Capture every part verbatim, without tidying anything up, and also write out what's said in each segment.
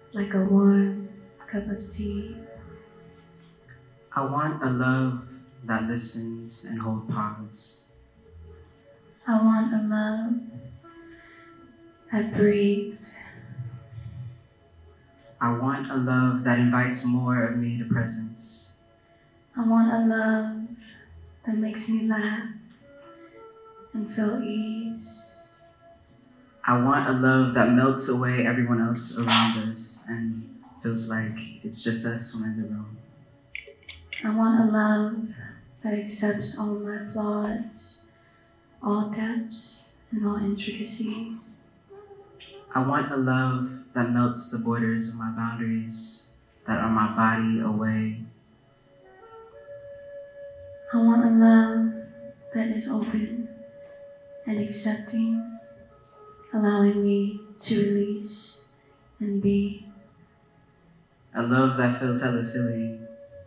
like a warm cup of tea. I want a love that listens and holds pause. I want a love that breathes. I want a love that invites more of me to presence. I want a love that makes me laugh and feel ease. I want a love that melts away everyone else around us and feels like it's just us when in the room. I want a love that accepts all my flaws, all depths and all intricacies. I want a love that melts the borders of my boundaries that are my body away. I want a love that is open and accepting, allowing me to release and be. A love that feels hella silly.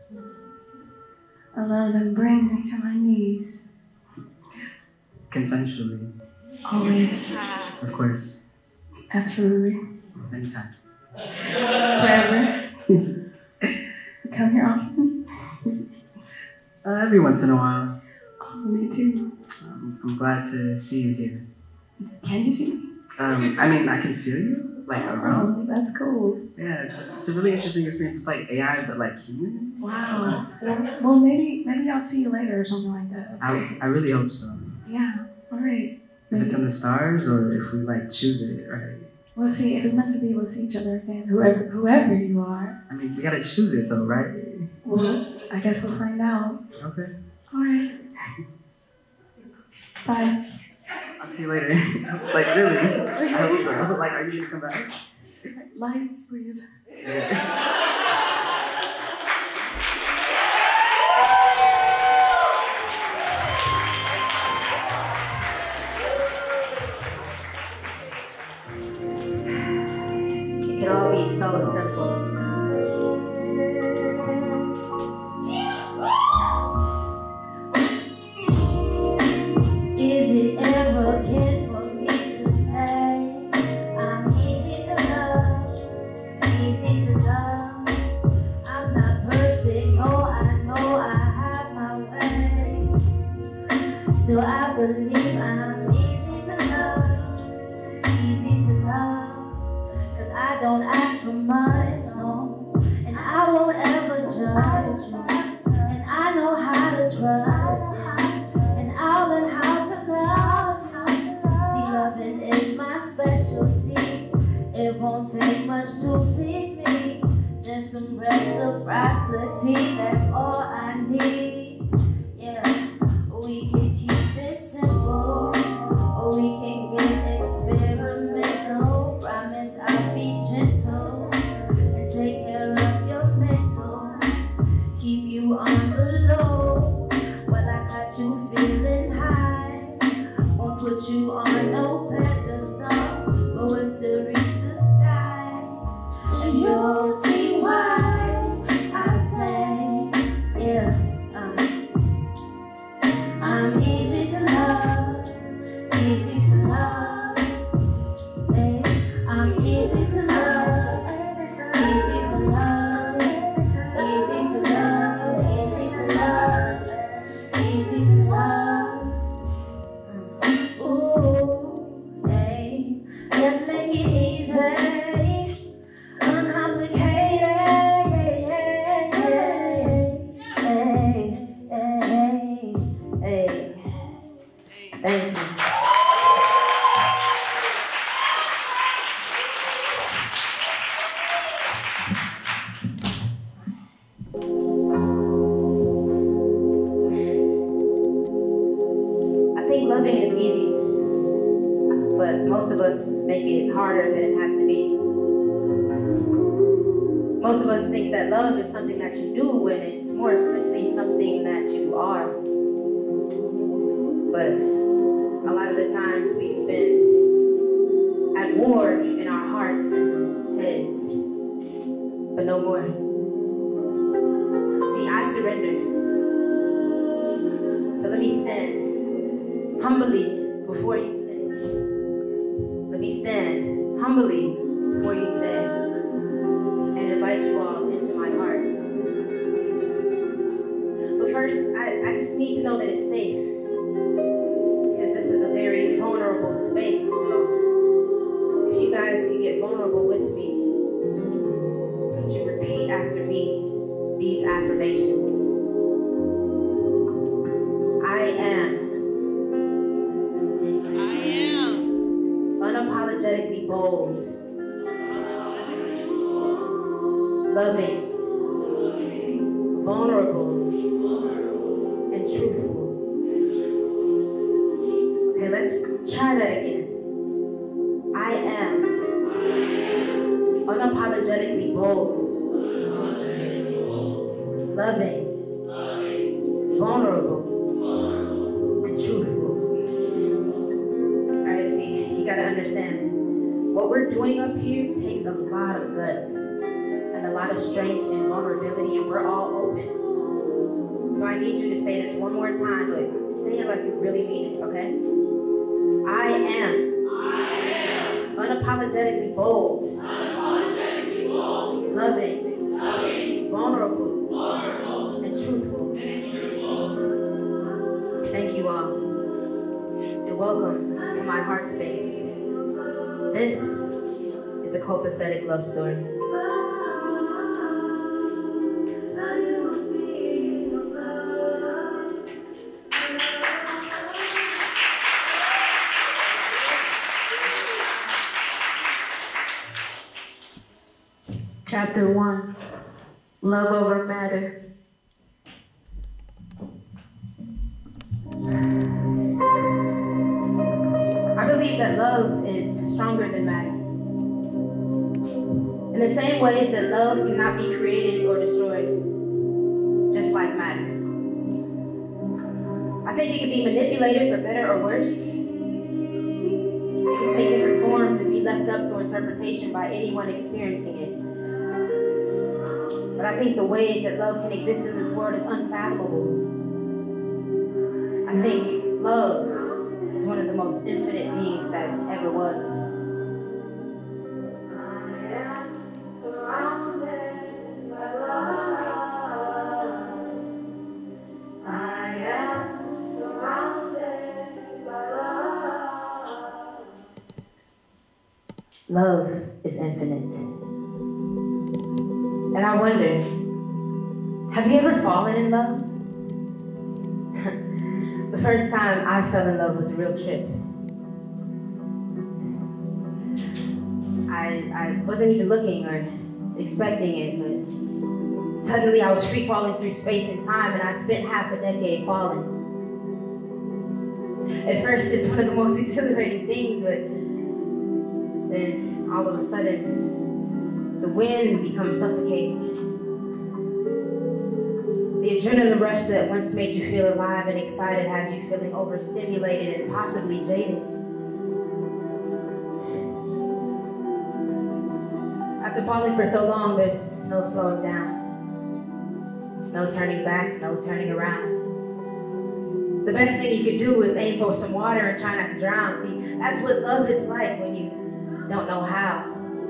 A love that brings me to my knees. Consensually. Always. Of course. Absolutely. Anytime. Forever. You come here often? Uh, every once in a while. Oh, me too. Um, I'm glad to see you here. Can you see me? Um, I mean, I can feel you, like, around. Oh, that's cool. Yeah, it's a, it's a really interesting experience. It's like A I, but like human. Wow. Well, well maybe maybe I'll see you later or something like that. That's I, crazy. I really hope so. Yeah, all right. If it's in the stars or if we, like, choose it, right? We'll see. If it's meant to be, we'll see each other again. Whoever whoever you are. I mean, we gotta choose it though, right? Well, I guess we'll find out. Okay. All right. Bye. I'll see you later. Like, really? I hope so. Like, are you gonna come back? Lights, please. Yeah. It could all be so simple. Is it ever again for me to say I'm easy to love, easy to love? I'm not perfect, no, I know I have my ways. Still I believe I'm easy to love, easy to love. Cause I don't ask for much, no, and I won't ever judge you. And I know how to trust you, and I'll learn how to love you. See, loving is my specialty. It won't take much to please me. Just some reciprocity, that's all I need. Yeah, we can keep it simple, or we can get experimental. Promise I'll be gentle and take care of your mental. Keep you on the low while I got you feeling high. Won't put you on no pedestal, but we'll still reach the sky. And you'll see why I say, yeah, um, I'm easy to love, easy to love. Hey, I'm easy to love, easy to love, easy to love, easy to love, easy to love. Ooh, hey, let's make it easy, uncomplicated. Hey, hey, hey, hey. Thank you. I think loving is easy, but most of us make it harder than it has to be. Most of us think that love is something that you do when it's more simply something that you are. But a lot of the times we spend at war in our hearts and heads, but no more. See, I surrender. So let me stand humbly before you today. Let me stand humbly before you today. invite you all into my heart. But first, I, I just need to know that it's safe, because this is a very vulnerable space. So if you guys can get vulnerable with me, could you repeat after me these affirmations? I am. I am. Unapologetically bold. Loving. Vulnerable. And truthful. Okay, let's try that again. I am. Unapologetically bold. Loving. Vulnerable. And truthful. Alright, see, you gotta understand. What we're doing up here takes a lot of guts and a lot of strength and vulnerability, and we're all open. So I need you to say this one more time, but say it like you really mean it, okay? I am. I am. Unapologetically bold. Unapologetically bold. Loving. Loving. Vulnerable. Vulnerable. And truthful. And truthful. Thank you all. And welcome to my heart space. This is a copacetic love story. Chapter one, Love Over Matter. I believe that love is stronger than matter. In the same ways that love cannot be created or destroyed, just like matter. I think it can be manipulated for better or worse. It can take different forms and be left up to interpretation by anyone experiencing it. But I think the ways that love can exist in this world is unfathomable. I think love is one of the most infinite beings that ever was. I am surrounded by love. I am surrounded by love. Love is infinite. And I wonder, have you ever fallen in love? The first time I fell in love was a real trip. I, I wasn't even looking or expecting it, but suddenly I was free falling through space and time, and I spent half a decade falling. At first, it's one of the most exhilarating things, but then all of a sudden, the wind becomes suffocating. The adrenaline rush that once made you feel alive and excited has you feeling overstimulated and possibly jaded. After falling for so long, there's no slowing down. No turning back, no turning around. The best thing you could do is aim for some water and try not to drown. See, that's what love is like when you don't know how.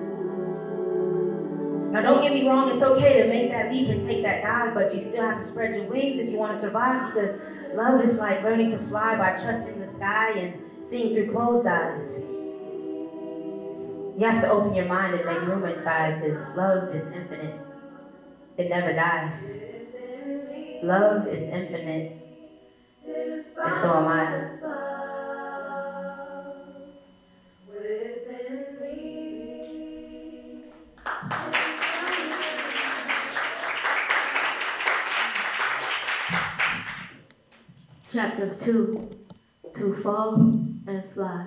Now, don't get me wrong, it's okay to make that leap and take that dive, but you still have to spread your wings if you want to survive, because love is like learning to fly by trusting the sky and seeing through closed eyes. You have to open your mind and make room inside, because love is infinite. It never dies. Love is infinite, and so am I. Chapter two, To Fall and Fly.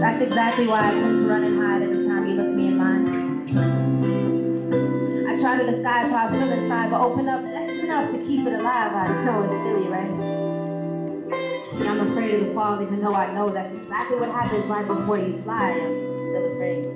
That's exactly why I tend to run and hide every time you look me in mine. I try to disguise how I feel inside, but open up just enough to keep it alive. I know it's silly, right? See, I'm afraid of the fall, even though I know that's exactly what happens right before you fly. I'm still afraid.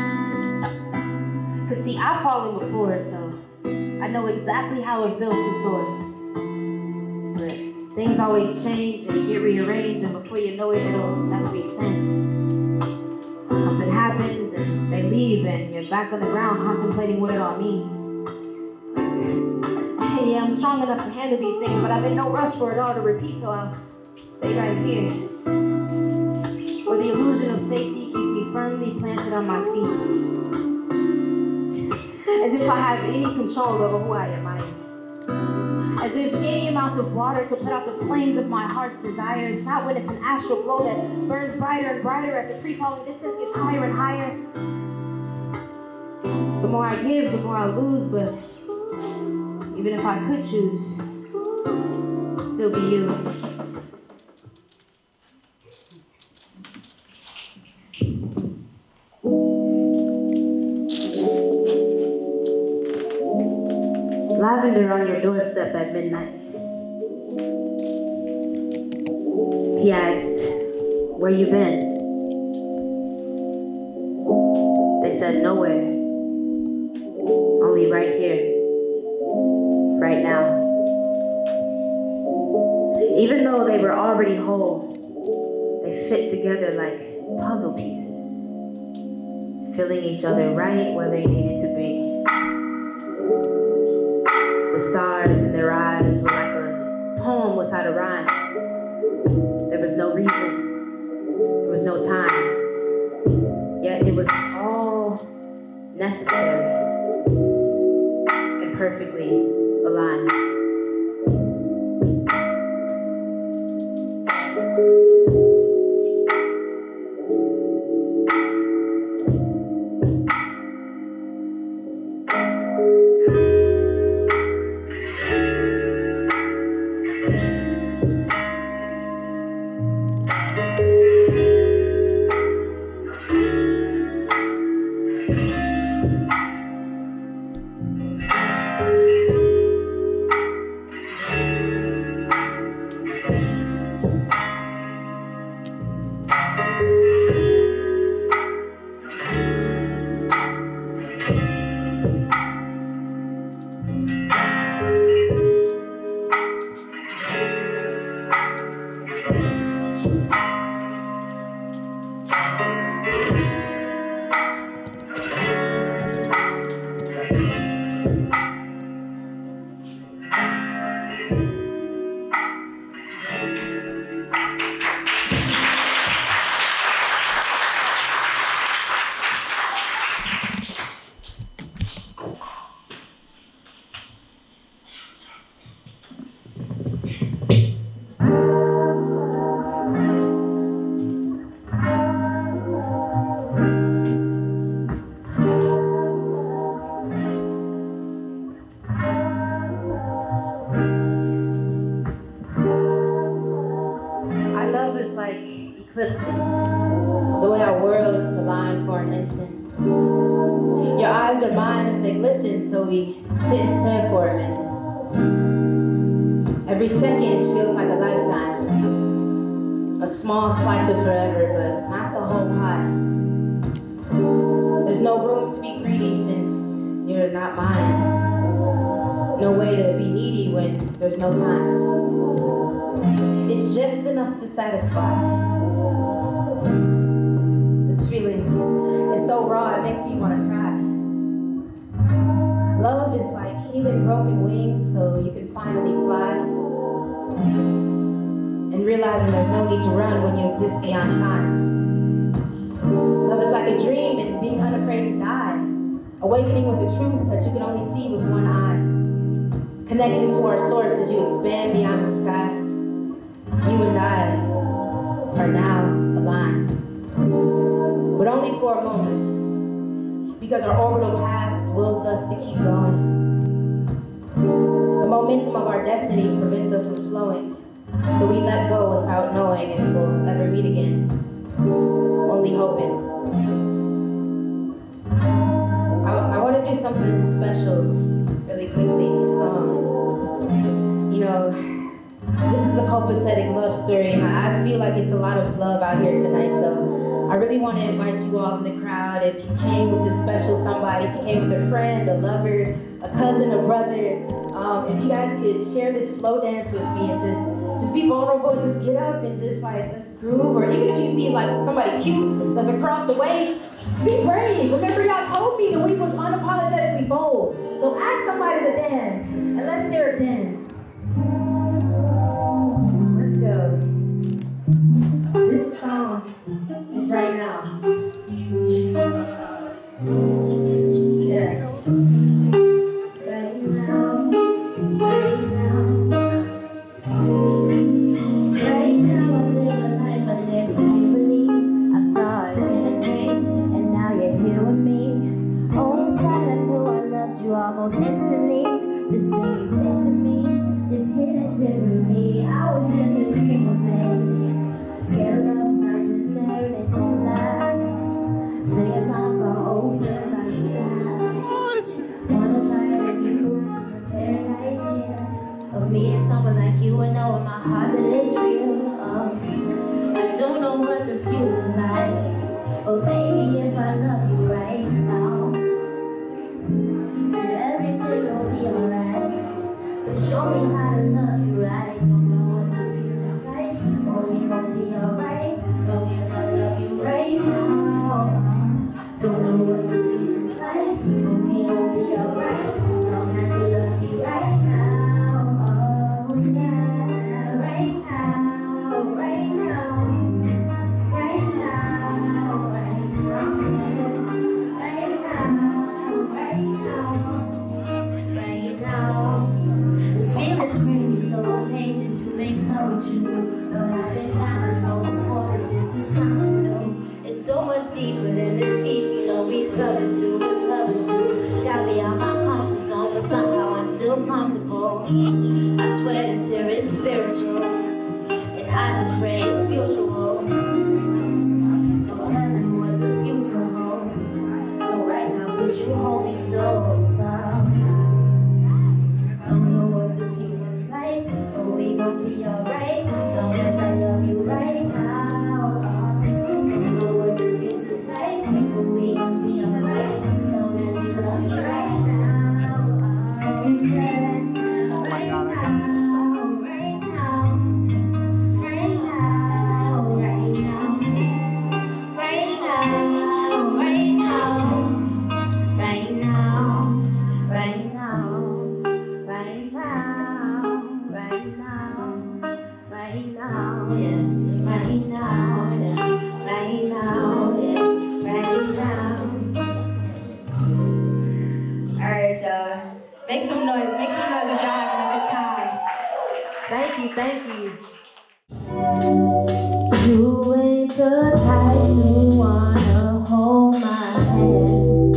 Cause see, I've fallen before, so I know exactly how it feels to soar. But things always change and get rearranged, and before you know it, it'll never be the same. Something happens and they leave, and you're back on the ground contemplating what it all means. Yeah, I'm strong enough to handle these things, but I'm in no rush for it all to repeat, so I'll stay right here. Where the illusion of safety keeps me firmly planted on my feet. As if I have any control over who I admire. As if any amount of water could put out the flames of my heart's desires. Not when it's an astral glow that burns brighter and brighter as the free-falling distance gets higher and higher. The more I give, the more I lose, but even if I could choose, it'd still be you. Lavender on your doorstep at midnight. He asked, where you been? They said nowhere, only right here, right now. Even though they were already whole, they fit together like puzzle pieces, filling each other right where they needed to be. The stars in their eyes were like a poem without a rhyme. There was no reason, there was no time, yet it was all necessary and perfectly aligned. Eclipses, the way our worlds align for an instant. Your eyes are mine as they glisten, so we sit and stand for a minute. Every second feels like a lifetime, a small slice of forever, but not the whole pie. There's no room to be greedy since you're not mine. No way to be needy when there's no time. It's just enough to satisfy. This feeling is so raw, it makes me want to cry. Love is like healing broken wings so you can finally fly. And realizing there's no need to run when you exist beyond time. Love is like a dream and being unafraid to die. Awakening with a truth that you can only see with one eye. Connecting to our source as you expand beyond the sky. You and I are now aligned. But only for a moment. Because our orbital paths wills us to keep going. The momentum of our destinies prevents us from slowing. So we let go without knowing if we'll ever meet again. Only hope I, I want to do something special really quickly. Um, you know, this is a copacetic love story, and I, I feel like it's a lot of love out here tonight, so I really want to invite you all in the crowd. If you came with a special somebody, if you came with a friend, a lover, a cousin, a brother, um, if you guys could share this slow dance with me and just, just be vulnerable, just get up and just like, let's groove. Or even if you see like somebody cute that's across the way, be brave. Remember y'all told me that we was unapologetically bold. So ask somebody to dance and let's share a dance. Let's go. This song is right now. Yeah. Right now. Right now. Right now I live a life I never can believe. I saw it in a dream, and now you're here with me. Oh, inside I knew I loved you almost instantly. This thing you did to me is hidden differently. I was just a dreamer, babe. Scared of love 'cause I've been there and it don't last. Singing songs about old feelings I used to have. Wanna try it and you from the very idea of meeting someone like you and knowing my heart that it's real. Um, I don't know what the future's like, but maybe if I love you right now, then everything will be alright. So show me how to love you right. Don't know what the future's like, but we gon' be alright. Long as I love you right now. Don't know what the future's like, but we gon' be alright. Long as you love me right now. Oh yeah, right now, right now, right now, right now, right now, right now, right now. This feeling's crazy, so amazing to make love with you. But I've been down this road before, but this is something new. It's so much deeper than the sheets, you know we lovers do, what lovers do. Got me out my comfort zone, but somehow I'm still comfortable. I swear this here is spiritual, and I just pray it's mutual. No telling what the future holds, so right now could you hold me closer? Don't know what the future's like, but we gon' be alright. Long as I love you right now. Don't know what the future's like, but we gon' be alright. Long as you love me right now. Oh yeah. Right now, right now, right now, right now, right now, right now, right now, right now. Right now, right now, right now, yeah, right now, yeah, right now, yeah, right now. Alright, y'all. Make some noise, make some noise if y'all having a good time. Thank you, thank you. You ain't the type to wanna hold my hand.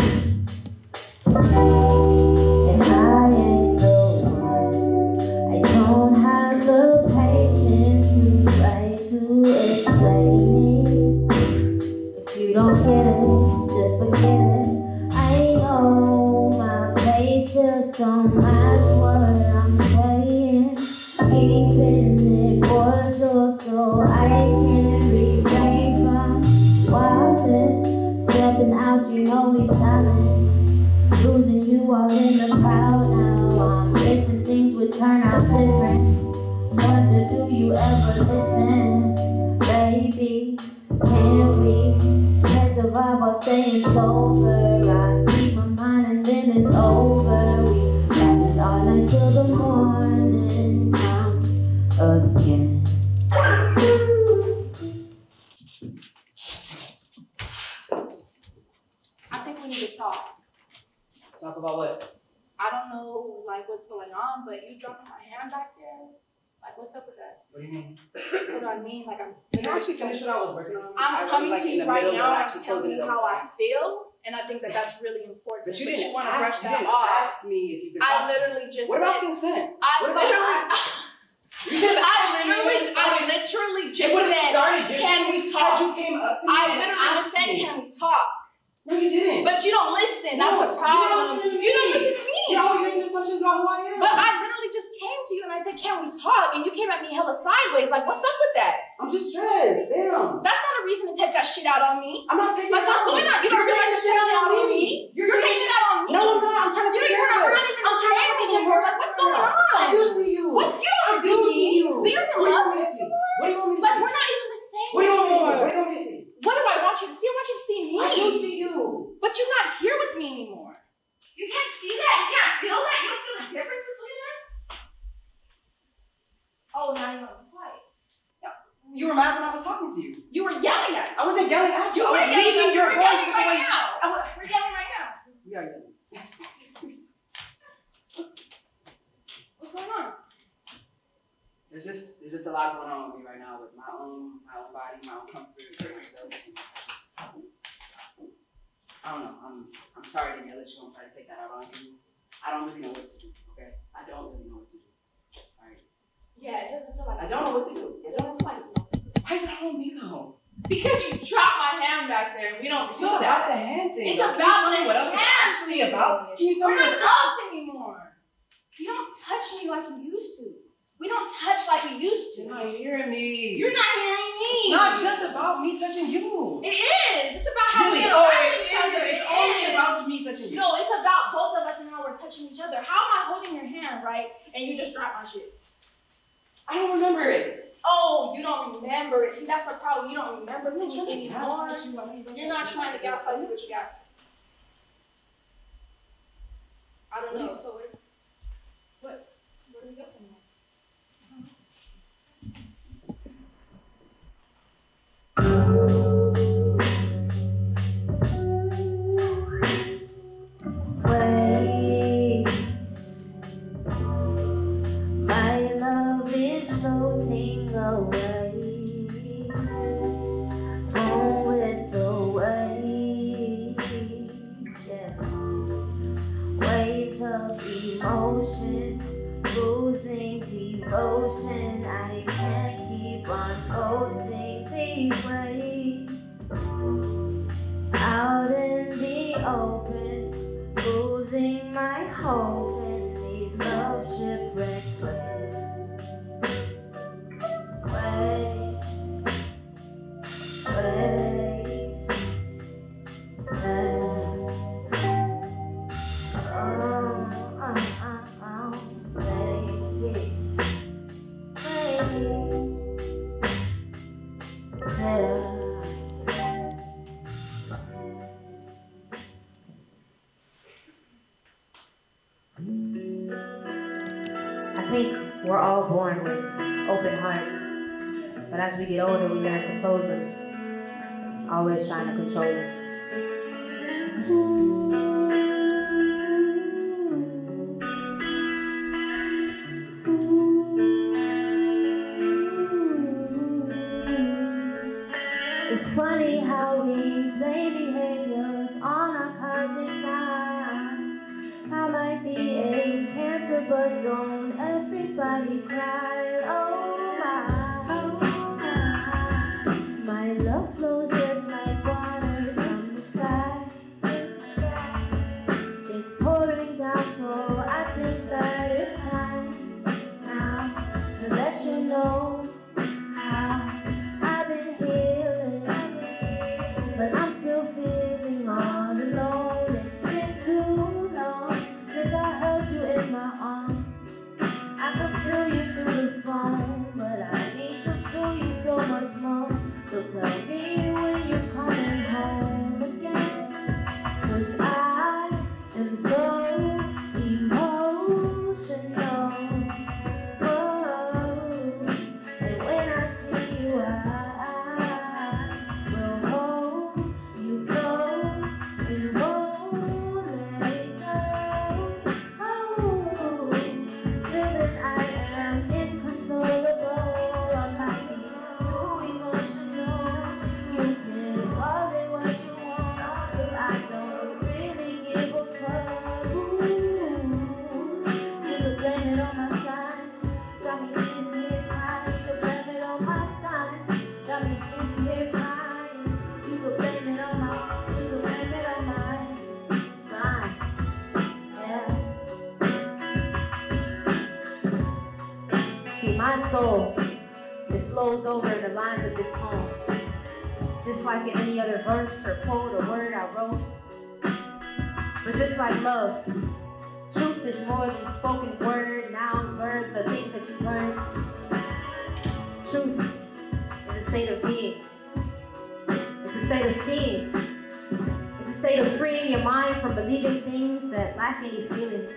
And I ain't the one. I don't have the patience to try to explain it. If you don't get it, just forget it. I know my face just don't match what I'm saying. Keeping it cordial so I can refrain from wildin'. Stepping out, you know we styling. Losing you all in the crowd now. I'm wishing things would turn out different. Wonder, do you ever listen? Baby, can we catch a vibe while staying sober? I speak my mind and then it's over. We got it all night till the morning comes again. I think we need to talk. Talk about what? I don't know, like, what's going on, but you dropping my hand back there? Like, what's up with that? What do you mean? What do I mean? Like, I'm... Did you actually finish what I was working on? I'm I, coming like, to in you the right middle now of and I'm actually telling closing you it how up. I feel, and I think that that's really important. But you but didn't you want to ask, brush you that didn't off. ask me if you could I talk to me. literally just What about said, consent? I What about literally... asking? You could have I asked me literally, when it I started. literally It just would have said, started. can we Had talk? you came up up to me. I and literally just asked said, me. can we talk? No, you didn't. But you don't listen. That's No, the problem. You don't listen to me. You don't listen to me. You're always making assumptions about who I am. But I literally just came to you and I said, can we talk? And you came at me hella sideways. Like, what's up with that? I'm just stressed. Damn. That's not a reason to take that shit out on me. I'm not taking Like, it what's out. going on? You don't You're realize taking you're shit taking it out on me? You're, You're taking it out on me. No, I'm not. I'm trying to You take know, care you're of not it. even I'm trying saying to anymore. Like, what's going on? I do see you. What? You don't I see do me. see you. Do you even What do you love want me me to see? anymore? What do you want me to Like, see? we're not even the same What do you want me to see? anymore. What do you want me to see? What do I want you to see? I want you to see me. I do see you. But you're not here with me anymore. You can't see that? You can't feel that? You don't feel the difference between us? Oh, now you want to fight. You were mad when I was talking to you. You were yelling at me. I wasn't yelling at you. I We're was yelling, leaving your we're voice yelling with the right way- now. I wa- We're yelling right now. We are yelling. What's, what's going on? There's just there's just a lot going on with me right now with my own my own body, my own comfort, myself. And I just I don't know. I'm I'm sorry to yell at you. I'm sorry to take that out on you. I don't really know what to do. Okay, I don't really know what to do. All right. Yeah, it doesn't feel like I don't know what to do. It doesn't feel like Why is it on me though? because you dropped my hand back there and we don't It's do not that. about the hand thing. It's though. about Can you tell me the what else it's hand actually about? Can you tell We're me not what's actually? close anymore. You don't touch me like you used to. We don't touch like we used to. You're not hearing me. You're not hearing me. It's not just about me touching you. It is. It's about how Really? we Oh, interact it with each other. is. It It's only is. about me touching you. No, it's about both of us and how we're touching each other. How am I holding your hand, right? And you just drop my shit. I don't remember it. Oh, you don't remember it. See, that's the problem. You don't remember I'm not things trying to anymore. gaslight you. I know you don't You're not like trying to me. gaslight me, but you gaslight. I don't know. So where? What? Where do we go from there? Waves. My love is floating away. Go with the waves. Yeah. Waves of emotion, losing devotion. I can't keep on coasting these waves. Out in the open, losing my hope in these love shipwrecked waves. Waves, waves, waves. Oh, oh, oh, oh, baby, waves, yeah. I think we're all born with open hearts, but as we get older, we learn to close them, always trying to control them. It's funny how we blame behaviors on our cosmic signs. I might be a cancer, but don't everybody cry. Oh my, my love flows just like water from the sky. It's pouring down, so I think that it's time now to let you know how I've been healing, but I'm still feeling all alone. It's been too long since I held you in my arms. I could feel you through the phone. soul. It flows over the lines of this poem. Just like in any other verse or quote or word I wrote. But just like love, truth is more than spoken word, nouns, verbs, or things that you've heard. Truth is a state of being. It's a state of seeing. It's a state of freeing your mind from believing things that lack any feelings.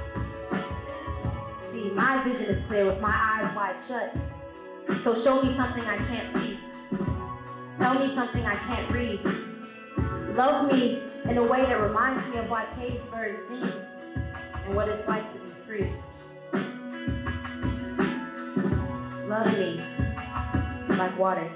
See, my vision is clear with my eyes wide shut. So show me something I can't see. Tell me something I can't read. Love me in a way that reminds me of why cage birds sing and what it's like to be free. Love me like water.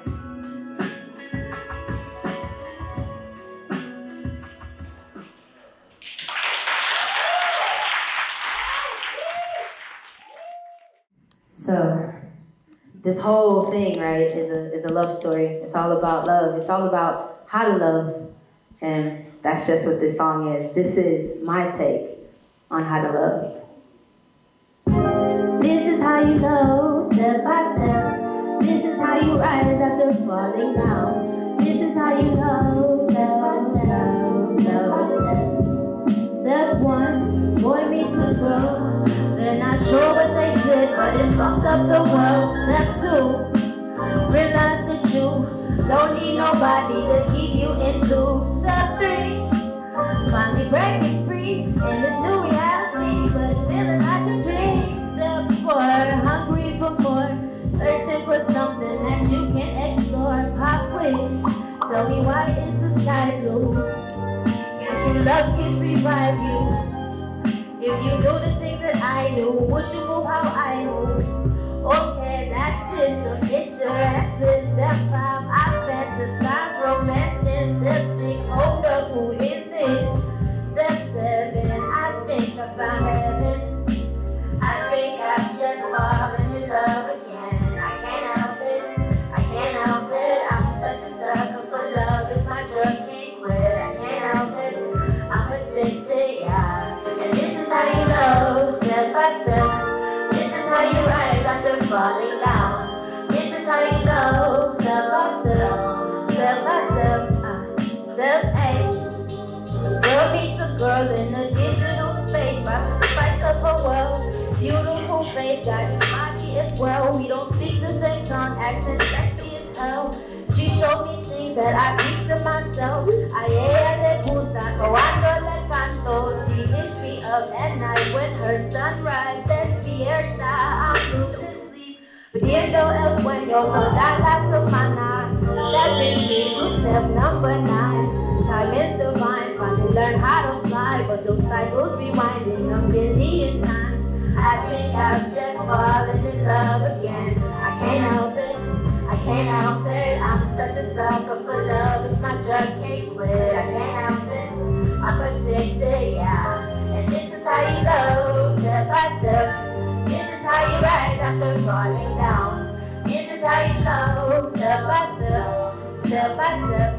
So, this whole thing, right, is a is a love story. It's all about love. It's all about how to love. And that's just what this song is. This is my take on how to love. This is how you know, step by step. This is how you rise after falling down. This is how you know, step by step, step by step. Step one, boy meets a girl. They're not sure what they did, but it fucked up the world. Step two, realize that you don't need nobody to keep you into. Step three, finally breaking free in this new reality, but it's feeling like a dream. Step four, hungry for more, searching for something that you can explore. Pop quiz, tell me why is the sky blue? Can't true love's kiss revive you? If you knew the things that I knew, would you move how I move? Okay, that's it, submit your answers. Step five, I fantasize romances. Step six, hold up, who is this? Step seven, I think about heaven. I think I'm just falling in love again. I can't help it, I can't help it. I'm such a sucker for love, it's my drug, can't quit. I can't help it, I'm addicted, yeah. And this is how you know, step by step. This is how you rise after falling down. This is how you know, step by step, step by step. Uh, step eight. Girl meets a girl in a digital space, about to spice up her world. Beautiful face, got his body as well. We don't speak the same tongue, accent sexy as hell. She showed me things that I keep to myself. A ella le gusta cuando le canto. She hits me up at night when her sunrise. Despierta, I'm losing sleep. Pidiendo el sueño toda la semana. That brings me to step number nine. Time is divine, finally learn how to fly. But those cycles rewinding a million times. I think I've just fallen in love again. I can't help it, I can't help it. I'm such a sucker for love, it's my drug, can't quit. I can't help it, I'm addicted, yeah. And this is how you go, step by step. This is how you rise after falling down. This is how you know, step by step, step by step.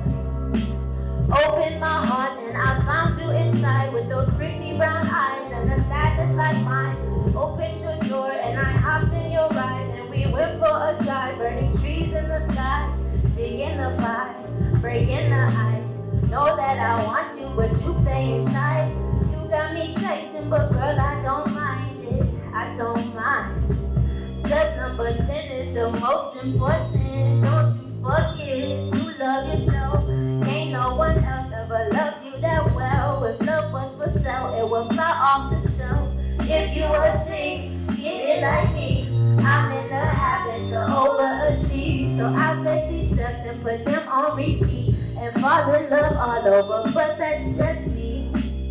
Open my heart and I found you inside with those pretty brown eyes and a sadness like mine. Opened your door and I hopped in your ride and we went for a drive, burning trees in the sky, digging the pie, breaking the ice. Know that I want you, but you playing shy. You got me chasing, but girl, I don't mind it. I don't mind. Step number ten is the most important. Don't you forget to love yourself. Ain't no one else ever loved you that well. If love was for sale, it would fly off the shelves. If you achieve, get it like me. I'm in the habit to overachieve. So I'll take these steps and put them on repeat and fall in love all over, but that's just me.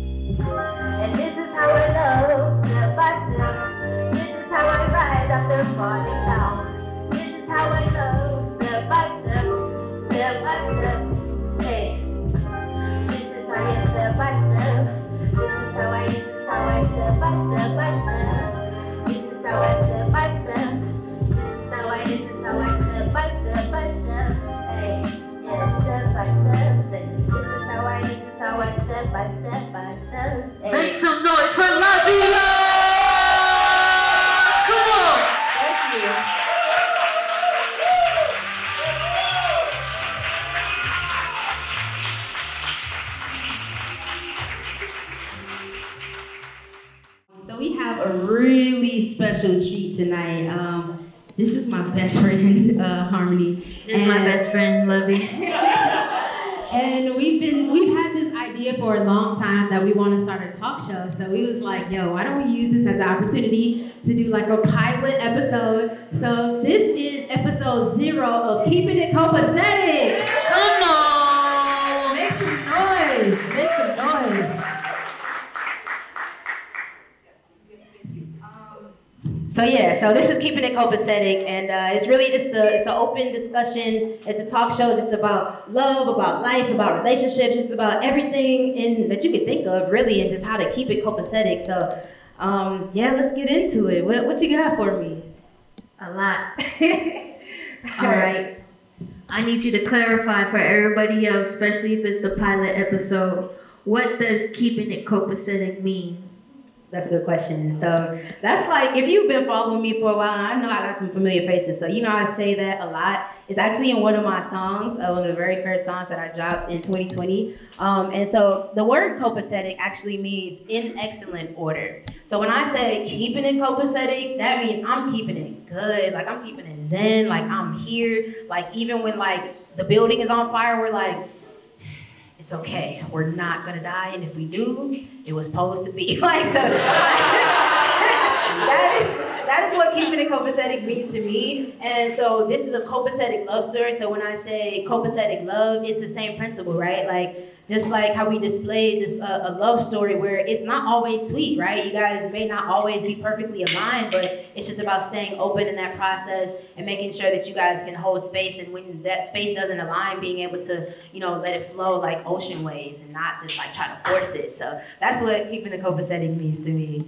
And this is how I love, step by step. This is how I rise after falling down. This is how I love, step by step, step by step. Hey, this is how you step by step. This is how I, this is how I step by step by step. This is how I step by step. This is how I, this is how I step by step by step. Hey, yeah, step by step. Say, this is how I, this is how I step by step by step. Hey. Make some noise for Lovey! Come on! Thank you. special treat tonight. Um, this is my best friend, uh, Harmony. This is my best friend, Lovey. And we've been we've had this idea for a long time that we want to start a talk show. So we was like, yo, why don't we use this as an opportunity to do like a pilot episode? So this is episode zero of Keeping It Copacetic. Come on! Make some noise. Make some noise. So yeah, so this is Keeping It Copacetic, and uh, it's really just a, it's an open discussion. It's a talk show just about love, about life, about relationships, just about everything in, that you can think of, really, and just how to keep it copacetic. So um, yeah, let's get into it. What, what you got for me? A lot. All right. I need you to clarify for everybody else, especially if it's the pilot episode, what does keeping it copacetic mean? That's a good question. So that's like, if you've been following me for a while, I know I got some familiar faces. So you know I say that a lot. It's actually in one of my songs, uh, one of the very first songs that I dropped in twenty twenty. Um, and so the word copacetic actually means in excellent order. So when I say keeping it copacetic, that means I'm keeping it good. Like I'm keeping it zen, like I'm here. Like even when like the building is on fire, we're like, it's okay, we're not gonna die, and if we do, it was supposed to be. Like, so, that is, that is what keeping it copacetic means to me. And so this is a copacetic love story, so when I say copacetic love, it's the same principle, right? Like, just like how we displayed just a, a love story where it's not always sweet, right? You guys may not always be perfectly aligned, but it's just about staying open in that process and making sure that you guys can hold space, and when that space doesn't align, being able to, you know, let it flow like ocean waves and not just like try to force it. So that's what keeping it copacetic means to me.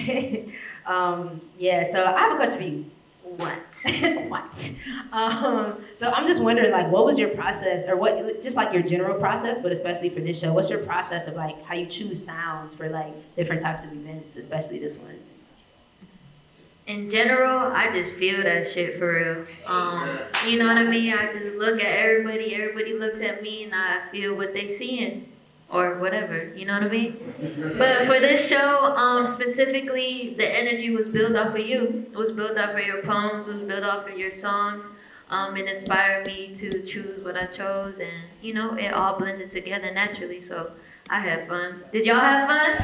um, yeah, so I have a question for you. What? What? Um, so I'm just wondering, like, what was your process, or what, just like your general process, but especially for this show, what's your process of like how you choose sounds for like different types of events, especially this one? In general, I just feel that shit for real. Um, you know what I mean? I just look at everybody, everybody looks at me, and I feel what they seeing. Or whatever, you know what I mean? But for this show, um, specifically, the energy was built off of you. It was built off of your poems, it was built off of your songs. Um, it inspired me to choose what I chose, and, you know, it all blended together naturally, so I had fun. Did y'all have fun?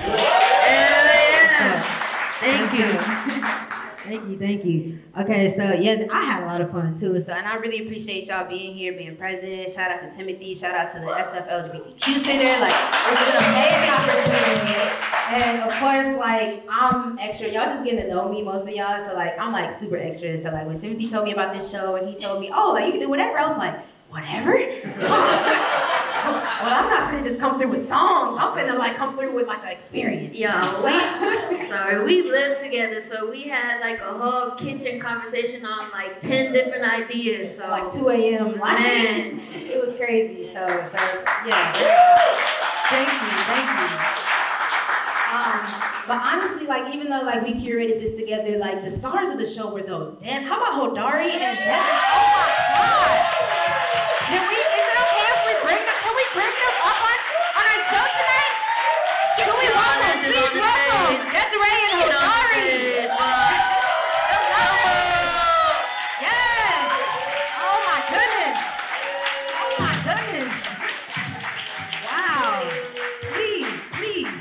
Yeah! Thank you. Thank you, thank you. Okay, so yeah, I had a lot of fun too. So, and I really appreciate y'all being here, being present. Shout out to Timothy, shout out to the S F L G B T Q Center. Like, it's an amazing opportunity. And of course, like, I'm extra. Y'all just getting to know me, most of y'all. So like, I'm like super extra. So like, when Timothy told me about this show and he told me, oh, like you can do whatever, I was like, whatever? Well, I'm not gonna just come through with songs. I'm gonna like come through with like an experience. Yo, we, sorry, we lived together, so we had like a whole kitchen conversation on like ten different ideas. So like two A M Like, man, it was crazy. So, so yeah. Thank you, thank you. Um, but honestly, like even though like we curated this together, like the stars of the show were those. Damn, how about Hodari and Dezie? Oh my God! Can we? Is it okay if we bring them? Can we bring them up on, on our show tonight? Can we welcome? Please welcome Dezie and Hodari. Yes. Oh my goodness. Oh my goodness. Wow. Please, please.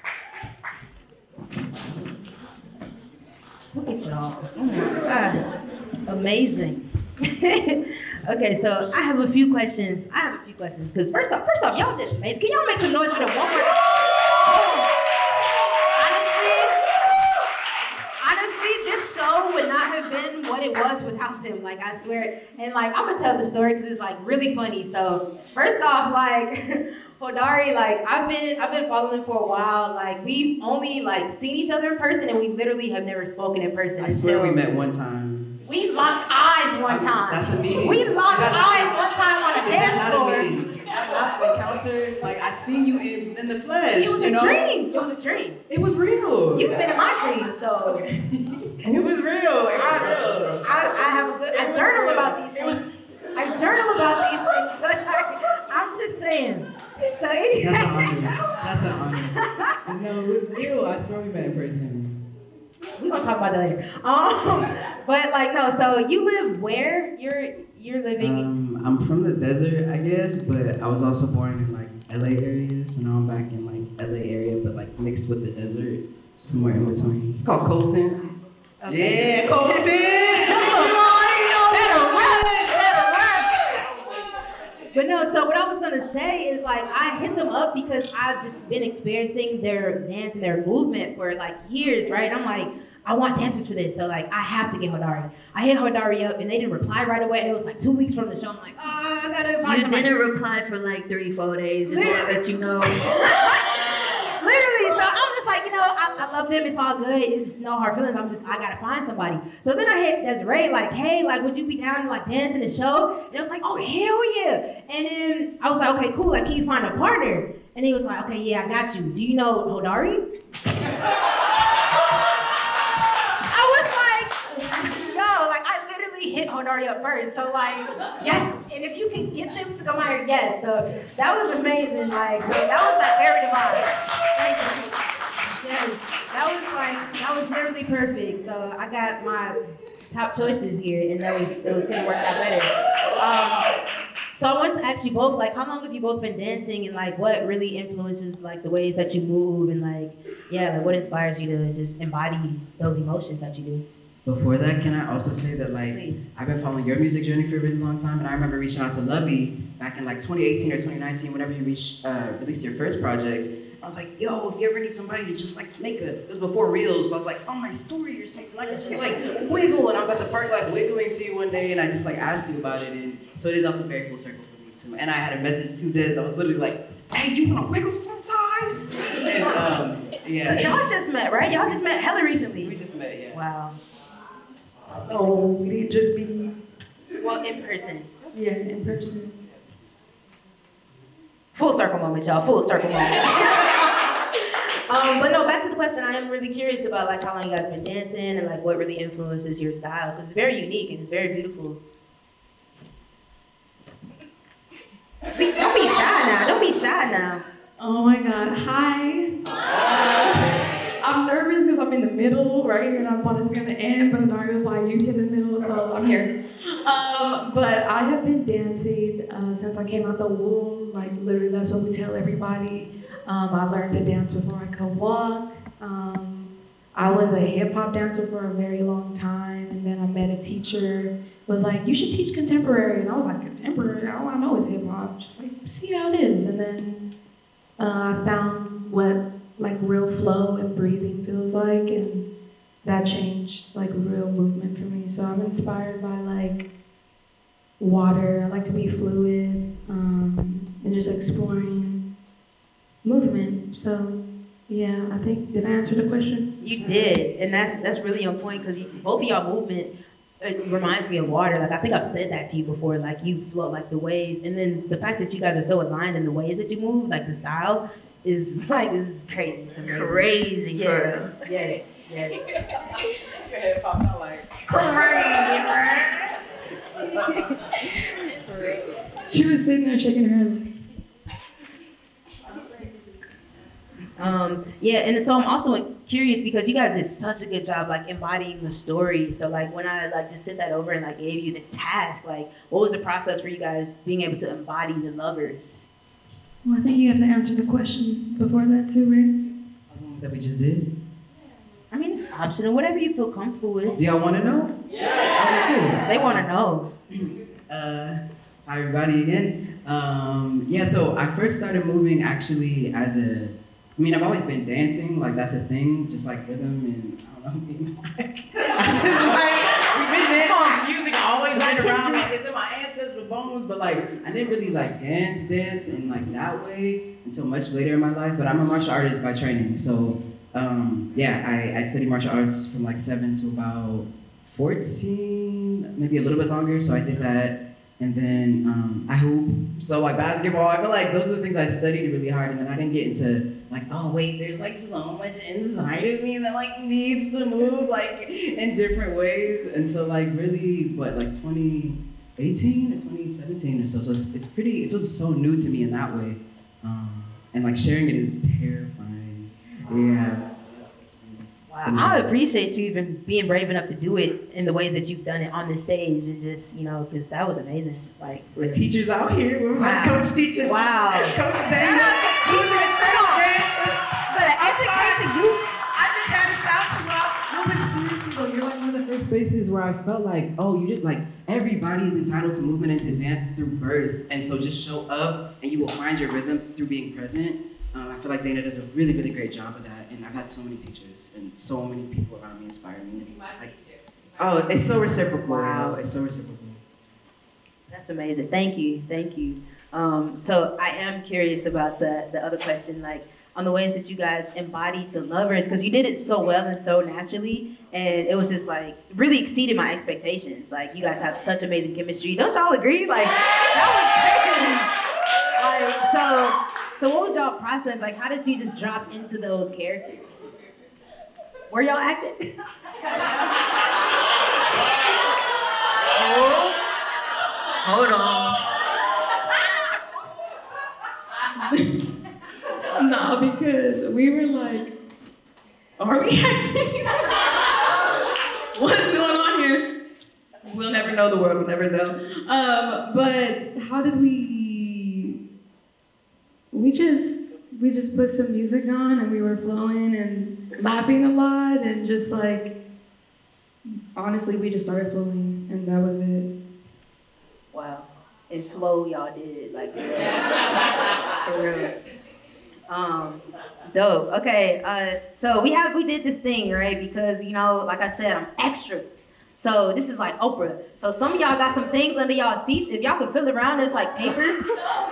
Look at y'all. Oh my God. Amazing. Okay, so I have a few questions. I have a few questions because first off, first off, y'all did amazing. Can y'all make some noise for them one more time? Oh. Honestly, honestly, this show would not have been what it was without them. Like I swear, and like I'm gonna tell the story because it's like really funny. So first off, like. Hodari, like I've been I've been following for a while. Like we've only like seen each other in person, and we literally have never spoken in person. I swear we met one time. We locked eyes one time. That's a meeting. We locked eyes one time on a dance That's floor. not a meeting. That's not an encounter. Like I seen you in, in the flesh. It was you a know? dream. It was a dream. It was real. You've been in my dream, so it was real. It was real. I, I, I have a good. I journal about these things. I journal about these things. But I, I'm just saying. So anyway. That's an honor. That's an honor. No, it was real. I swear we met in person. We're gonna talk about that later. Um, but like no, so you live where? You're you're living. Um, I'm from the desert, I guess, but I was also born in like L A area, so now I'm back in like L A area, but like mixed with the desert, somewhere in between. It's called Colton. Okay. Yeah, Colton. But no, so what I was gonna say is like I hit them up because I've just been experiencing their dance and their movement for like years, right? I'm like, I want dancers for this, so like I have to get Hodari. I hit Hodari up and they didn't reply right away. It was like two weeks from the show. I'm like, oh, I gotta find You somebody. didn't reply for like three, four days, just want to let you know. Literally, so I'm just like, you know, I, I love them, it's all good, it's no hard feelings, I'm just, I gotta find somebody. So then I hit Dezie, like, hey, like, would you be down to like dance in the show? And I was like, oh, hell yeah. And then I was like, okay, cool, like, can you find a partner? And he was like, okay, yeah, I got you. Do you know Hodari? I was like, yo, like, I literally hit Hodari up first, so like, yes, and if you can get them to come out here, yes. So that was amazing, like, so that was like very divine. Thank you. Yes, that was like, that was literally perfect. So I got my top choices here, and that was, it was gonna work out better. Um, so I wanted to ask you both, like, how long have you both been dancing, and like, what really influences like the ways that you move, and like, yeah, like what inspires you to just embody those emotions that you do? Before that, can I also say that like Please. I've been following your music journey for a really long time, and I remember reaching out to Lovey back in like twenty eighteen or twenty nineteen, whenever you reached, uh, released your first project. I was like, yo, if you ever need somebody to just like make a, it was before Reels, so I was like, oh, my story or something, I could just like wiggle, and I was at the park like wiggling to you one day, and I just like asked you about it, and so it is also very full circle for me too. And I had a message to Des that was literally like, hey, you wanna wiggle sometimes? And um, yeah. Y'all just met, right? Y'all just met hella recently. We just met, yeah. Wow. Oh, we just be, Well, in person. yeah, in person. Full circle moment, y'all. Full circle moment. um, but no, back to the question. I am really curious about like how long you guys have been dancing and like what really influences your style, because it's very unique and it's very beautiful. Speak, don't be shy now. Don't be shy now. Oh my God, hi. Uh, I'm nervous because I'm in the middle, right? And I thought it's gonna end, but Hodari was like, you to the middle, so I'm here. Um, but I have been dancing uh, since I came out the womb. Like literally, that's what we tell everybody. Um, I learned to dance before I could walk. Um, I was a hip hop dancer for a very long time, and then I met a teacher. Was like, you should teach contemporary, and I was like, contemporary? All I know is hip hop. Just like, see how it is, and then uh, I found what like real flow and breathing feels like, and that changed like real movement for me. So I'm inspired by like water. I like to be fluid um, and just exploring movement. So yeah, I think, did I answer the question? You did, and that's that's really on point because both of y'all movement it reminds me of water. Like I think I've said that to you before. Like you flow like the waves, and then the fact that you guys are so aligned in the ways that you move, like the style, is like is crazy. It's amazing. Crazy, Yeah. girl. Yes. Yes. Your head popped out like. She was sitting there shaking her head. Um, yeah, and so I'm also curious because you guys did such a good job like embodying the story. So like when I like just sent that over and like gave you this task, like what was the process for you guys being able to embody the lovers? Well, I think you have to answer the question before that too, right? That we just did. I mean, it's optional, whatever you feel comfortable with. Do y'all want to know? Yeah. They want to know. Uh, hi everybody again. Um, yeah, so I first started moving actually as a, I mean, I've always been dancing, like that's a thing, just like rhythm and I don't know, being black. I just like, we've been dancing, music always been around, like it's in my ancestral bones, but like I didn't really like dance, dance in like that way until much later in my life, but I'm a martial artist by training, so um, yeah, I, I studied martial arts from like seven to about fourteen, maybe a little bit longer, so I did that. And then um, I hoop, so like basketball, I feel like those are the things I studied really hard, and then I didn't get into like, oh wait, there's like so much inside of me that like needs to move like in different ways until like really, what, like twenty eighteen or twenty seventeen or so, so it's, it's pretty, it feels so new to me in that way. Um, and like sharing it is terrifying. Yeah. It's, it's, it's Wow, I appreciate you even being brave enough to do it in the ways that you've done it on the stage, and just, you know, because that was amazing. Like, the teachers out here, we're wow. my coach teacher. Wow. Coach Dezie. Who's an incredible dancer. But educate the youth. I just gotta shout you out. No, but seriously though, you're like one of the first spaces where I felt like, oh, you just like, everybody is entitled to movement and to dance through birth, and so just show up and you will find your rhythm through being present. Um, I feel like Dana does a really, really great job of that, and I've had so many teachers and so many people around me inspire me. Like, oh, it's so reciprocal. Wow. It's so reciprocal. That's amazing. Thank you. Thank you. Um, so I am curious about the, the other question, like on the ways that you guys embodied the lovers, because you did it so well and so naturally, and it was just like, really exceeded my expectations. Like, you guys have such amazing chemistry. Don't y'all agree? Like, that was crazy. Like, so, so what was y'all process? Like, how did you just drop into those characters? Were y'all acting? Oh, hold on. No, because we were like, are we acting? What's going on here? We'll never know, the world will never know. Um, but how did we, we just, we just put some music on and we were flowing and laughing a lot and just like, honestly, we just started flowing and that was it. Wow. And flow, y'all did it, like, yeah. For real. Um, dope. Okay, uh, so we have, we did this thing, right? Because, you know, like I said, I'm extra. So this is like Oprah. So some of y'all got some things under y'all seats. If y'all can feel it around, there's like paper. It's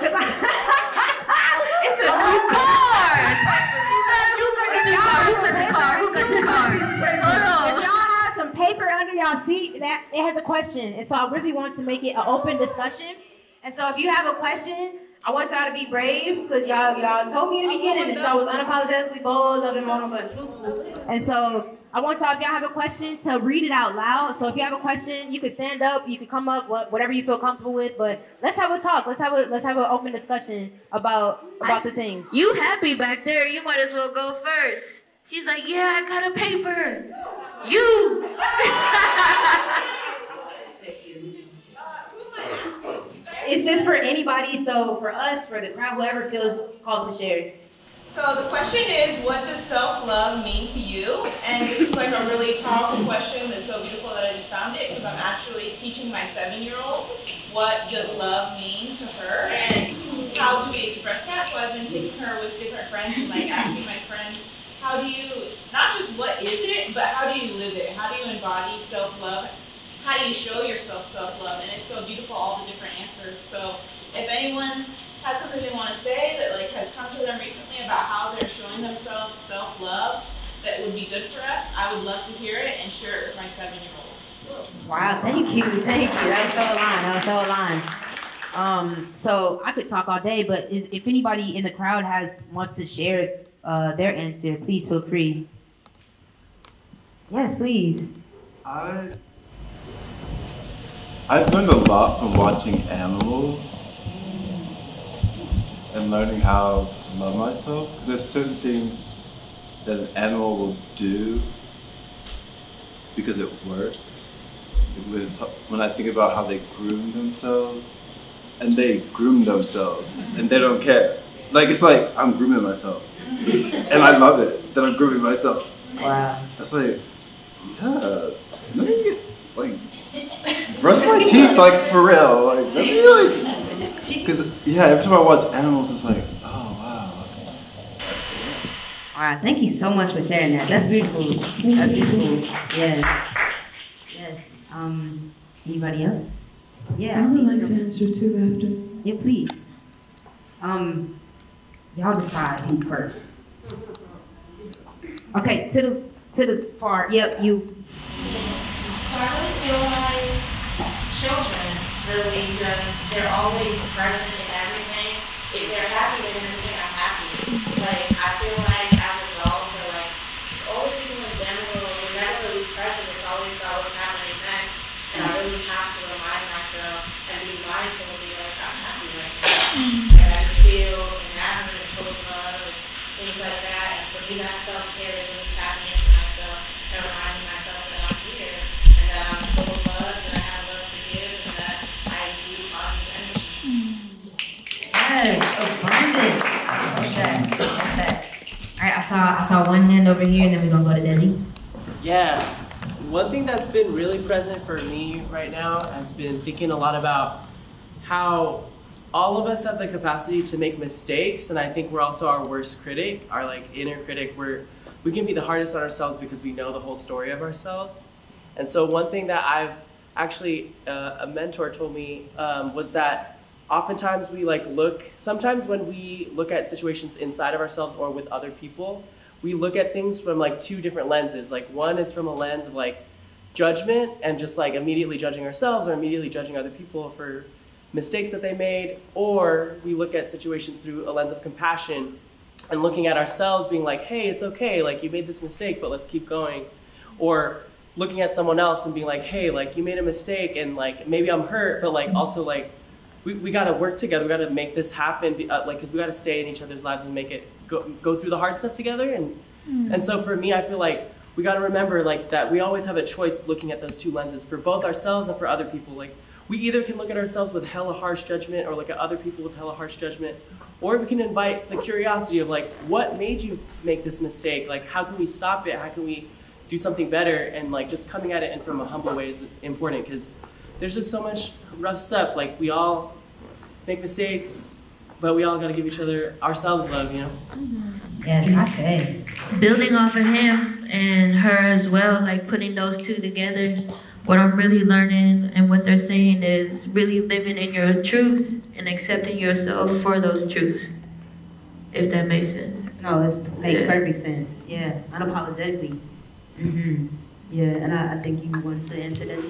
a new car! Who got the car? Who got the car? Hold on. If y'all have some paper under y'all seat, that it has a question. And so I really want to make it an open discussion. And so if you have a question, I want y'all to be brave, because y'all y'all told me in the beginning that y'all was unapologetically bold, loving, vulnerable, and truthful. And so I want y'all, if y'all have a question, to read it out loud. So if you have a question, you can stand up, you can come up, whatever you feel comfortable with. But let's have a talk. Let's have a let's have an open discussion about about the things. You happy back there? You might as well go first. She's like, yeah, I got a paper. You. It's just for anybody, so for us, for the crowd, whoever feels called to share. So the question is, what does self-love mean to you? And this is like a really powerful question that's so beautiful that I just found it, because I'm actually teaching my seven-year-old what does love mean to her and how do we express that. So I've been taking her with different friends and like asking my friends, how do you, not just what is it, but how do you live it? How do you embody self-love? How do you show yourself self-love? And it's so beautiful, all the different answers. So if anyone has something they want to say that like has come to them recently about how they're showing themselves self-love that would be good for us, I would love to hear it and share it with my seven-year-old. Wow, thank you, thank you. That was so aligned, that was so aligned. Um, so I could talk all day, but is, if anybody in the crowd has wants to share uh, their answer, please feel free. Yes, please. I I've learned a lot from watching animals and learning how to love myself, because there's certain things that an animal will do because it works. When I think about how they groom themselves, and they groom themselves, and they don't care. Like, it's like, I'm grooming myself. And I love it that I'm grooming myself. Wow. That's like, yeah, let me get, like, brush my teeth, like, for real. Like, let me, like, because, yeah, every time I watch animals, it's like, oh, wow. All right, thank you so much for sharing that. That's beautiful. That's beautiful. Yes. Yes. Um, anybody else? Yeah. I would like to answer too after. Yeah, please. Um, y'all decide who first. Okay, to the to the far. Yep, you. So I really feel like children really just, they're always present in everything. If they're happy, they're gonna say, I'm happy. Like, I feel like as adults or like, just older people in general, we're never really present. It's always about what's happening next. And I really have to remind myself and be mindful and be like, I'm happy right now. And I just feel enamored and full of love and things like that. And for me, that self-care is really tapping into myself Yes, abundance. I love that. I love that. All right, I saw I saw one hand over here, and then we're gonna go to Dezie. Yeah, one thing that's been really present for me right now has been thinking a lot about how all of us have the capacity to make mistakes, and I think we're also our worst critic, our like inner critic. We're we can be the hardest on ourselves because we know the whole story of ourselves. And so one thing that I've actually uh, a mentor told me um, was that oftentimes we like look, sometimes when we look at situations inside of ourselves or with other people, we look at things from like two different lenses. Like one is from a lens of like judgment and just like immediately judging ourselves or immediately judging other people for mistakes that they made, or we look at situations through a lens of compassion and looking at ourselves being like, hey, it's okay, like you made this mistake, but let's keep going. Or looking at someone else and being like, hey, like you made a mistake and like maybe I'm hurt, but like also like we, we gotta work together, we gotta make this happen, uh, like, cause we gotta stay in each other's lives and make it go, go through the hard stuff together. And mm. and so for me, I feel like we gotta remember like that we always have a choice looking at those two lenses for both ourselves and for other people. Like we either can look at ourselves with hella harsh judgment or look at other people with hella harsh judgment, or we can invite the curiosity of like, what made you make this mistake? Like, how can we stop it? How can we do something better? And like just coming at it and from a humble way is important because there's just so much rough stuff. Like we all make mistakes, but we all gotta give each other ourselves love, you know? Mm-hmm. Yes, I say. Building off of him and her as well, like putting those two together, what I'm really learning and what they're saying is really living in your truth and accepting yourself for those truths, if that makes sense. No, it makes yeah. perfect sense. Yeah, unapologetically. Mm-hmm. Yeah, and I, I think you wanted to answer that.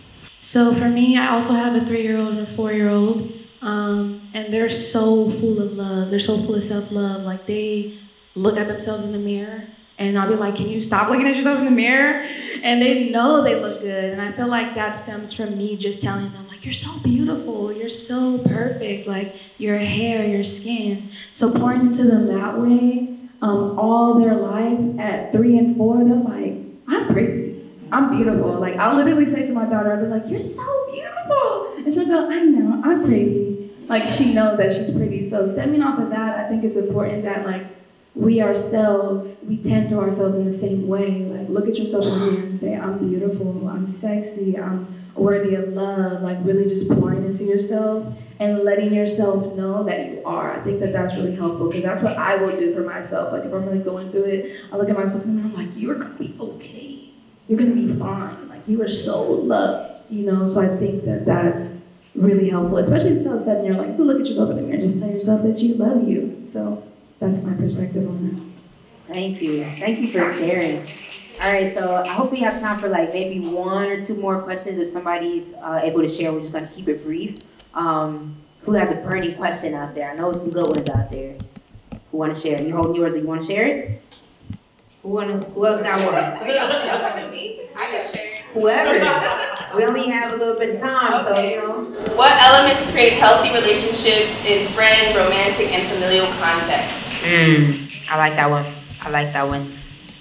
So for me, I also have a three-year-old and a four-year-old, um, and they're so full of love. They're so full of self-love. Like they look at themselves in the mirror, and I'll be like, "Can you stop looking at yourself in the mirror?" And they know they look good, and I feel like that stems from me just telling them, like, "You're so beautiful. You're so perfect. Like your hair, your skin." So pouring into them that way, um, all their life at three and four, they're like, "I'm pretty. I'm beautiful." Like, I'll literally say to my daughter, I'll be like, "You're so beautiful." And she'll go, "I know, I'm pretty." Like, she knows that she's pretty. So stemming off of that, I think it's important that, like, we ourselves, we tend to ourselves in the same way. Like, look at yourself in the mirror and say, "I'm beautiful, I'm sexy, I'm worthy of love." Like, really just pouring into yourself and letting yourself know that you are. I think that that's really helpful because that's what I will do for myself. Like, if I'm really going through it, I look at myself in the mirror, I'm like, "You're gonna be okay. You're gonna be fine. Like, you are so loved," you know? So I think that that's really helpful, especially to tell a seven year old, like, look at yourself in the mirror, just tell yourself that you love you. So that's my perspective on that. Thank you. Thank you for sharing. All right, so I hope we have time for like maybe one or two more questions. If somebody's uh, able to share, we're just gonna keep it brief. Um, who has a burning question out there? I know some good ones out there. Who wanna share? You holding yours, or you wanna share it? Who, wanna, who else got one? Y'all talking to me? I can share it. Whoever. We only have a little bit of time, okay. So you know. What elements create healthy relationships in friend, romantic, and familial contexts? Mm, I like that one. I like that one.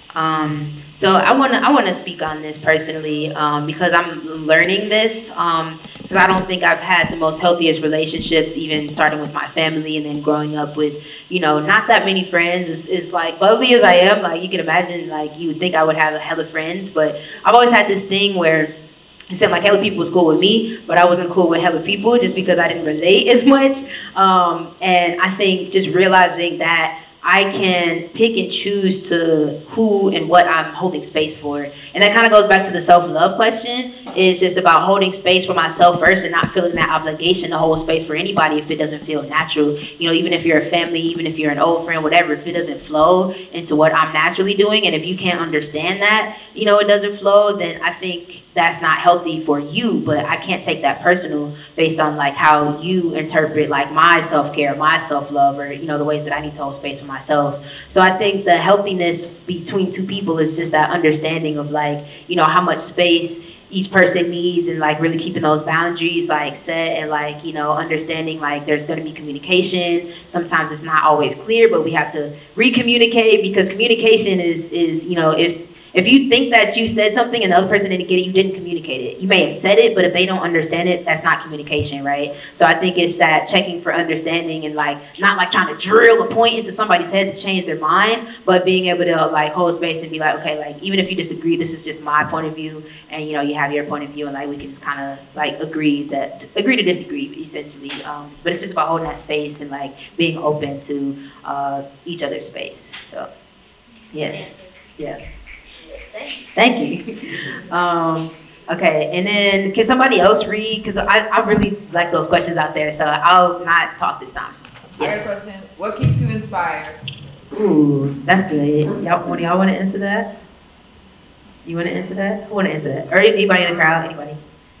Um, so I wanna I wanna speak on this personally um, because I'm learning this. Um, because I don't think I've had the most healthiest relationships, even starting with my family and then growing up with, you know, not that many friends. It's, it's like, bubbly as I am, like, you can imagine, like, you would think I would have a hella friends, but I've always had this thing where it seemed like hella people was cool with me, but I wasn't cool with hella people just because I didn't relate as much. Um, and I think just realizing that I can pick and choose to who and what I'm holding space for. And that kind of goes back to the self-love question. It's just about holding space for myself first and not feeling that obligation to hold space for anybody if it doesn't feel natural. You know, even if you're a family, even if you're an old friend, whatever, if it doesn't flow into what I'm naturally doing, and if you can't understand that, you know, it doesn't flow, then I think that's not healthy for you. But I can't take that personal based on like how you interpret like my self-care, my self-love, or, you know, the ways that I need to hold space for myself. So I think the healthiness between two people is just that understanding of like, you know, how much space each person needs, and like really keeping those boundaries like set, and like, you know, understanding like there's going to be communication. Sometimes it's not always clear, but we have to re-communicate, because communication is is you know, if If you think that you said something and the other person didn't get it, you didn't communicate it. You may have said it, but if they don't understand it, that's not communication, right? So I think it's that checking for understanding and like not like trying to drill a point into somebody's head to change their mind, but being able to like hold space and be like, okay, like even if you disagree, this is just my point of view, and you know you have your point of view, and like we can just kind of like agree that agree to disagree essentially. Um, but it's just about holding that space and like being open to uh, each other's space. So yes, yes. Thank you. Um, okay, and then can somebody else read? Because I, I really like those questions out there, so I'll not talk this time. Yes. I got a question. What keeps you inspired? Ooh, that's good. Y'all, one of y'all want to answer that? You want to answer that? Who want to answer that? Or anybody in the crowd? Anybody?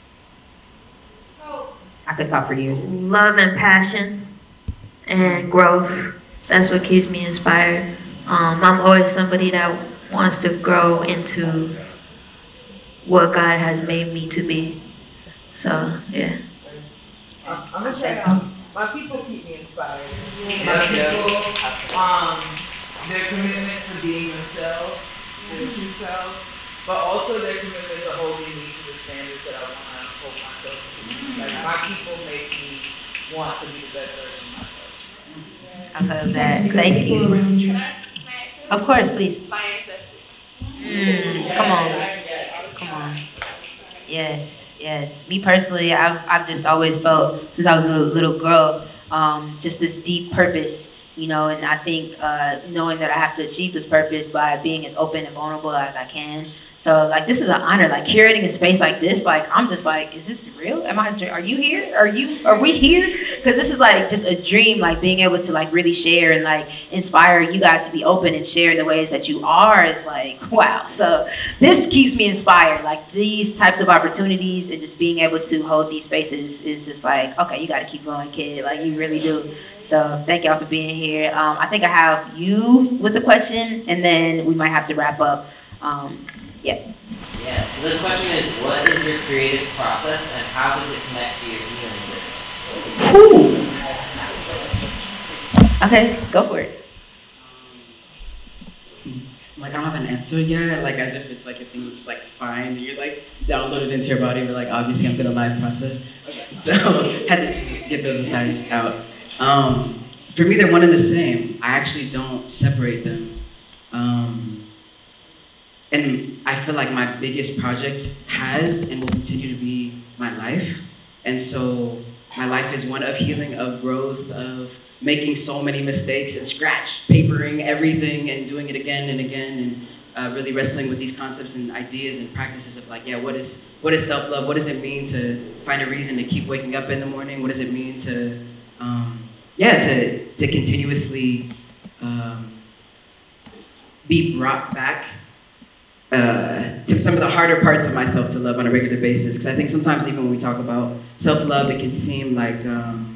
I could talk for years. Love and passion and growth. That's what keeps me inspired. Um, I'm always somebody that wants to grow into what God has made me to be. So, yeah. Uh, I'm gonna say, um, my people keep me inspired. My people, um, their commitment to being themselves, their true selves, but also their commitment to holding me to the standards that I want to hold myself to. Like, my people make me want to be the best version of myself. I love that. Thank you. Of course, please. My ancestors. Mm, come on. Come on. Yes, yes. Me personally, I've, I've just always felt, since I was a little girl, um, just this deep purpose, you know, and I think uh, knowing that I have to achieve this purpose by being as open and vulnerable as I can. So, like, this is an honor, like, curating a space like this, like, I'm just like, is this real? Am I, are you here? Are you, are we here? Because this is, like, just a dream, like, being able to, like, really share and, like, inspire you guys to be open and share the ways that you are is, like, wow. So, this keeps me inspired. Like, these types of opportunities and just being able to hold these spaces is just like, okay, you got to keep going, kid. Like, you really do. So, thank y'all for being here. Um, I think I have you with the question, and then we might have to wrap up. Um, Yeah. Yeah, so this question is, what is your creative process and how does it connect to your healing journey? Ooh. Okay, go for it. Like, I don't have an answer yet, like as if it's like a thing you just like find, and you like download it into your body, but like obviously I'm gonna live process. Okay. So, had to just get those asides out. Um, for me, they're one and the same. I actually don't separate them. Um, And I feel like my biggest project has and will continue to be my life. And so my life is one of healing, of growth, of making so many mistakes and scratch papering everything and doing it again and again, and uh, really wrestling with these concepts and ideas and practices of like, yeah, what is what is self-love? What does it mean to find a reason to keep waking up in the morning? What does it mean to, um, yeah, to, to continuously um, be brought back Uh, to some of the harder parts of myself to love on a regular basis. Because I think sometimes even when we talk about self-love, it can seem like, um,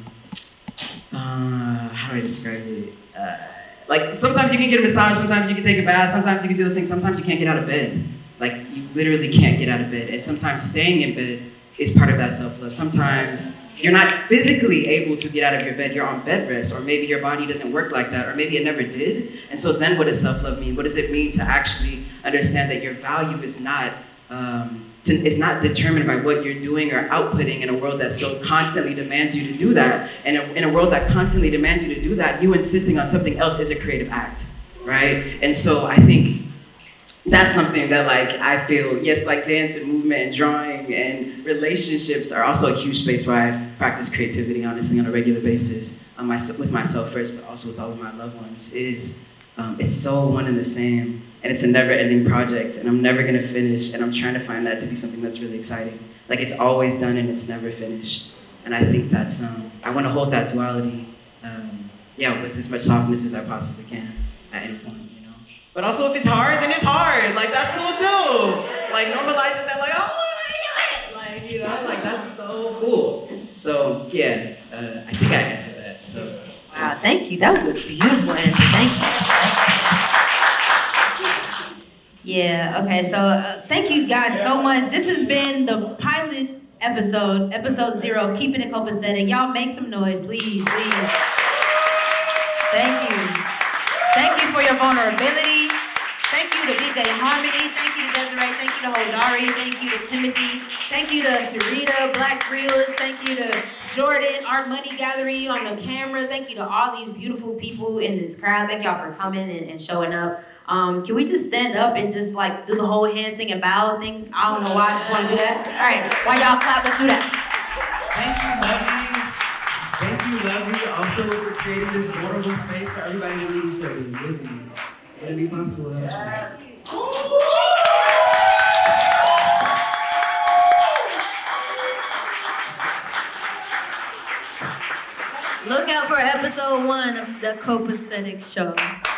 uh, how do I describe it? Uh, like sometimes you can get a massage, sometimes you can take a bath, sometimes you can do those things, sometimes you can't get out of bed. Like you literally can't get out of bed. And sometimes staying in bed is part of that self-love. Sometimes you're not physically able to get out of your bed, you're on bed rest, or maybe your body doesn't work like that, or maybe it never did. And so then what does self-love mean? What does it mean to actually understand that your value is not, um, to, is not determined by what you're doing or outputting in a world that so constantly demands you to do that? And in a world that constantly demands you to do that, you insisting on something else is a creative act, right? And so I think that's something that like I feel, yes, like dance and movement and drawing and relationships are also a huge space where I practice creativity, honestly, on a regular basis, um, my, with myself first, but also with all of my loved ones, is um, it's so one and the same, and it's a never-ending project, and I'm never gonna finish, and I'm trying to find that to be something that's really exciting. Like it's always done and it's never finished. And I think that's, um, I wanna hold that duality, um, yeah, with as much softness as I possibly can at any point. But also if it's hard, then it's hard. Like that's cool too. Like normalize it that like, oh, like, you know, like that's so cool. So yeah, uh, I think I answered that, so. Wow, thank you. That was a beautiful answer, thank you. Yeah, okay, so uh, thank you guys so much. This has been the pilot episode, episode zero, Keeping It Copacetic. Y'all make some noise, please, please. Thank you. Thank you for your vulnerability. Thank you to be D J Harmonyy. Thank you to Dezie. Thank you to Hodari. Thank you to Timothy. Thank you to Sarita, Black Reels. Thank you to Jordan, our money gathering on the camera. Thank you to all these beautiful people in this crowd. Thank y'all for coming and, and showing up. Um, can we just stand up and just like do the whole hands thing and bow thing? I don't know why I just want to do that. All right, while y'all clap, let's do that. Thank you, Lovey. Thank you, Lovey, also for creating this vulnerable space for everybody to meet each other. Really, wouldn't be possible without you. Look out for episode one of the Copacetic Show.